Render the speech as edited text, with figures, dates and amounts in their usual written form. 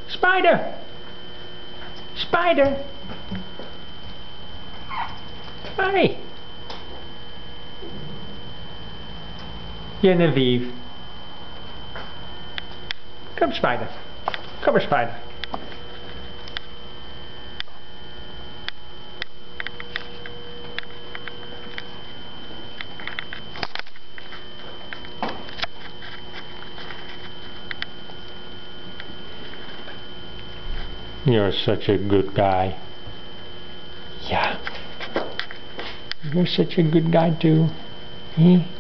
Spider! Spider! Hi! Genevieve. Come, Spider. Come here, Spider. You're such a good guy. Yeah. You're such a good guy too. Eh?